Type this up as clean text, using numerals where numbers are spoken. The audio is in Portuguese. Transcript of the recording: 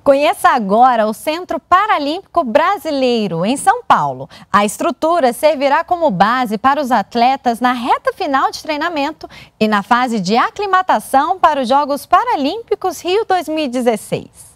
Conheça agora o Centro Paralímpico Brasileiro, em São Paulo. A estrutura servirá como base para os atletas na reta final de treinamento e na fase de aclimatação para os Jogos Paralímpicos Rio 2016.